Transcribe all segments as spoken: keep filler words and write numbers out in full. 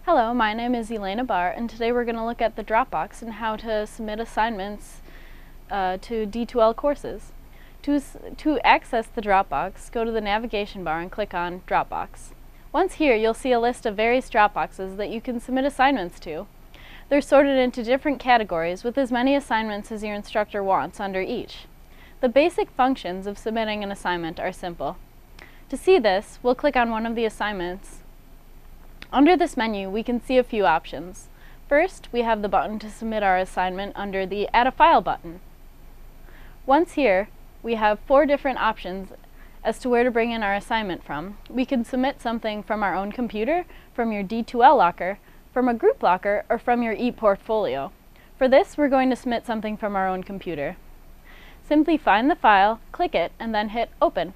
Hello, my name is Elena Barr, and today we're going to look at the Dropbox and how to submit assignments uh, to D two L courses. To, to access the Dropbox, go to the navigation bar and click on Dropbox. Once here, you'll see a list of various Dropboxes that you can submit assignments to. They're sorted into different categories with as many assignments as your instructor wants under each. The basic functions of submitting an assignment are simple. To see this, we'll click on one of the assignments. Under this menu, we can see a few options. First, we have the button to submit our assignment under the Add a File button. Once here, we have four different options as to where to bring in our assignment from. We can submit something from our own computer, from your D two L locker, from a group locker, or from your e-portfolio. For this, we're going to submit something from our own computer. Simply find the file, click it, and then hit Open.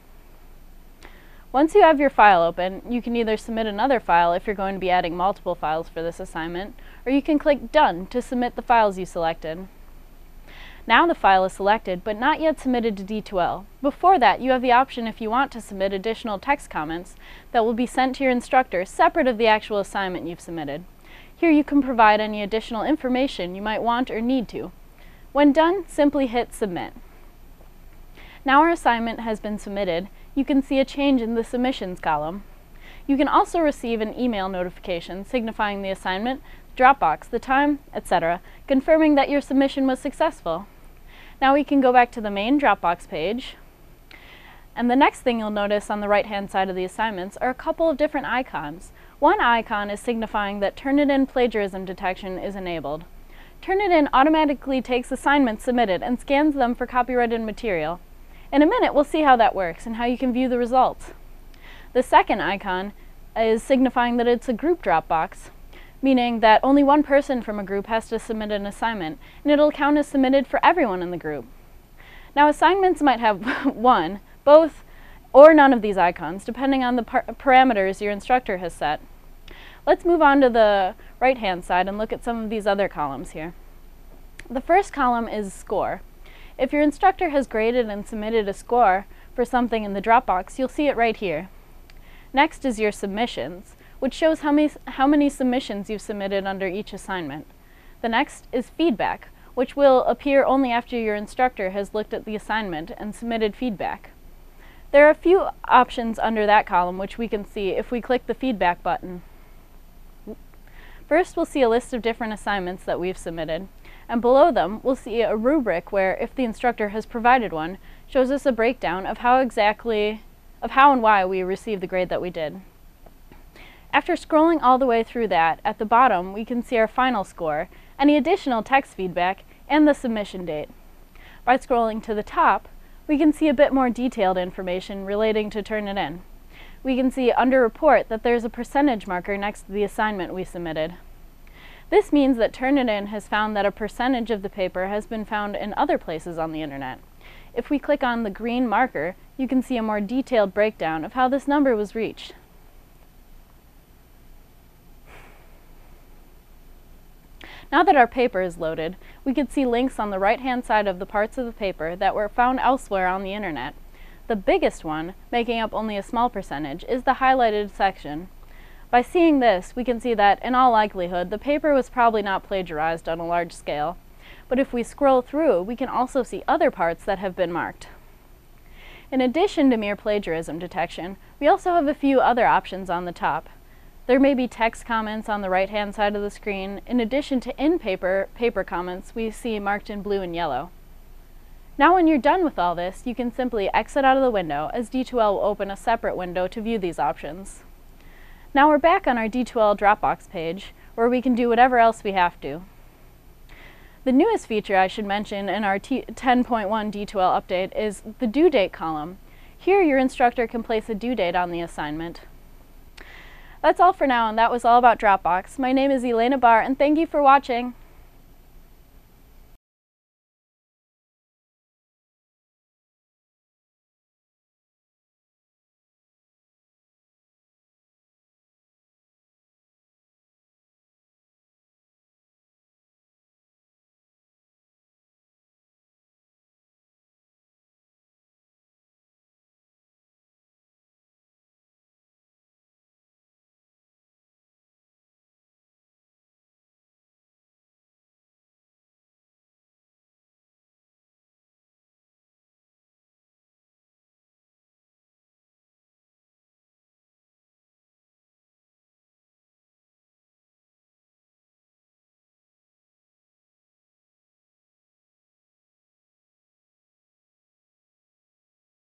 Once you have your file open, you can either submit another file if you're going to be adding multiple files for this assignment, or you can click Done to submit the files you selected. Now the file is selected, but not yet submitted to D two L. Before that, you have the option if you want to submit additional text comments that will be sent to your instructor separate of the actual assignment you've submitted. Here you can provide any additional information you might want or need to. When done, simply hit Submit. Now our assignment has been submitted. You can see a change in the submissions column. You can also receive an email notification signifying the assignment, Dropbox, the time, et cetera, confirming that your submission was successful. Now we can go back to the main Dropbox page, and the next thing you'll notice on the right-hand side of the assignments are a couple of different icons. One icon is signifying that Turnitin plagiarism detection is enabled. Turnitin automatically takes assignments submitted and scans them for copyrighted material. In a minute, we'll see how that works and how you can view the results. The second icon is signifying that it's a group Dropbox, meaning that only one person from a group has to submit an assignment, and it'll count as submitted for everyone in the group. Now, assignments might have one, both, or none of these icons, depending on the par parameters your instructor has set. Let's move on to the right-hand side and look at some of these other columns here. The first column is Score. If your instructor has graded and submitted a score for something in the Dropbox, you'll see it right here. Next is your Submissions, which shows how many, how many submissions you've submitted under each assignment. The next is Feedback, which will appear only after your instructor has looked at the assignment and submitted feedback. There are a few options under that column which we can see if we click the Feedback button. First, we'll see a list of different assignments that we've submitted. And below them, we'll see a rubric where, if the instructor has provided one, shows us a breakdown of how exactly, of how and why we received the grade that we did. After scrolling all the way through that, at the bottom we can see our final score, any additional text feedback, and the submission date. By scrolling to the top, we can see a bit more detailed information relating to Turnitin. We can see under Report that there's a percentage marker next to the assignment we submitted. This means that Turnitin has found that a percentage of the paper has been found in other places on the internet. If we click on the green marker, you can see a more detailed breakdown of how this number was reached. Now that our paper is loaded, we can see links on the right-hand side of the parts of the paper that were found elsewhere on the internet. The biggest one, making up only a small percentage, is the highlighted section. By seeing this, we can see that, in all likelihood, the paper was probably not plagiarized on a large scale. But if we scroll through, we can also see other parts that have been marked. In addition to mere plagiarism detection, we also have a few other options on the top. There may be text comments on the right-hand side of the screen, in addition to in-paper paper comments we see marked in blue and yellow. Now when you're done with all this, you can simply exit out of the window, as D two L will open a separate window to view these options. Now we're back on our D two L Dropbox page, where we can do whatever else we have to. The newest feature I should mention in our ten point one D two L update is the due date column. Here your instructor can place a due date on the assignment. That's all for now, and that was all about Dropbox. My name is Elena Barr, and thank you for watching.